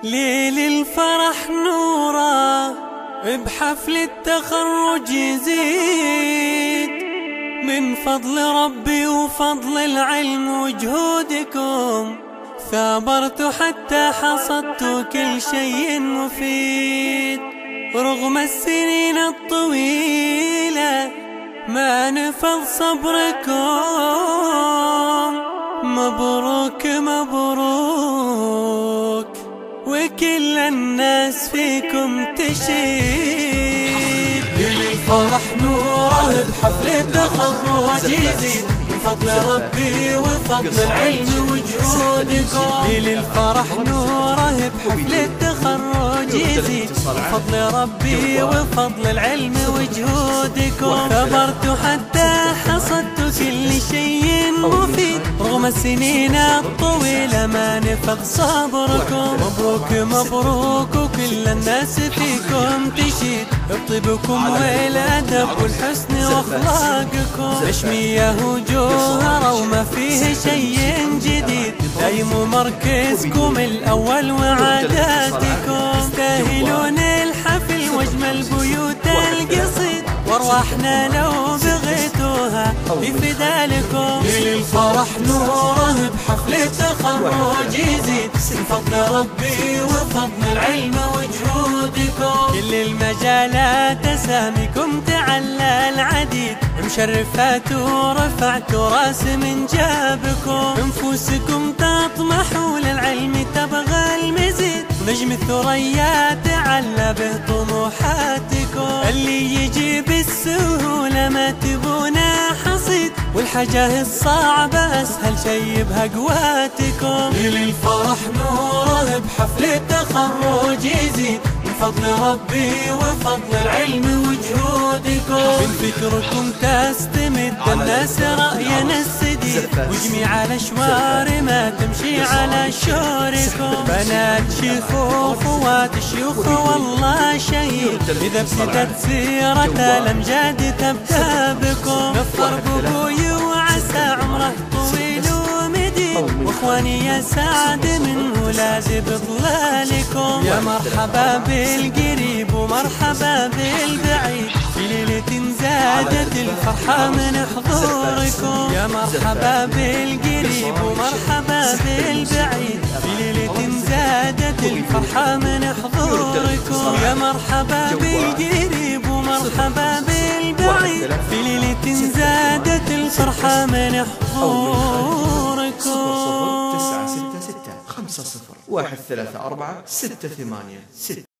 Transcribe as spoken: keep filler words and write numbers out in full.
ليل الفرح نوره بحفل التخرج يزيد من فضل ربي وفضل العلم وجهودكم، ثابرت حتى حصدت كل شيء مفيد. رغم السنين الطويلة ما نفذ صبركم، مبروك مبروك وكل الناس فيكم تشيد. للفرح نوره بحفل التخرج يزيد من فضل ربي وفضل العلم وجهودكم. للفرح نوره بحفل التخرج يزيد من فضل ربي وفضل العلم وجهودكم، ثابرت حتى حصدت كل شيء مفيد. رغم السنين الطويلة ما نفذ صبركم، مبروك مبروك وكل الناس فيكم تشيد. بطيبكم والأدب والحسن واخلاقكم مشمية وجوهرة وما فيه شيء جديد. دايم مركزكم الأول وعاداتكم، تستاهلون الحفل واجمل بيوت القصيد، وارواحنا لو بغيتوها بفدا لكم. للفرح نوره بحفل التخرج يزيد من فضل ربي وفضل العلم وجهودكم. كل المجالات اساميكم تعلى العديد، مشرفات ورفعت راس من جابكم. نفوسكم تطمح للعلم تبغى المزيد، نجم الثريا تعلى به طموحاتكم. اللي يجي بالسهولة ما تبونه حصيد، والحاجة الصعبة أسهل شي بهقواتكم. للفرح نوره بحفل التخرج يزيد من فضل ربي وفضل العلم وجهودكم. من فكركم تستمد الناس رأينا السديد، وجميع الأشوار ما تمشي على شوركم. بنات شيخ وأخوات شيوخ والله شهيد، إذا ابتدت سيرة الأمجاد تبدأ بكم. نفخر بأبوي وعسى عمره طويل ومديد، واخواني يا سعد من ولاد بظلالكم. يا مرحبا بالقريب ومرحبا بالبعيد، في ليلة زادت الفرحة من حضوركم. يا مرحبا بالقريب ومرحبا بالبعيد، في ليلة زادت الفرحة من حضوركم. يا مرحبا بالقريب ومرحبا بالبعيد، في ليلة زادت الفرحة من حضوركم. تسعة ستة ستة خمسة صفر واحد ثلاثة أربعة ستة ثمانية ستة.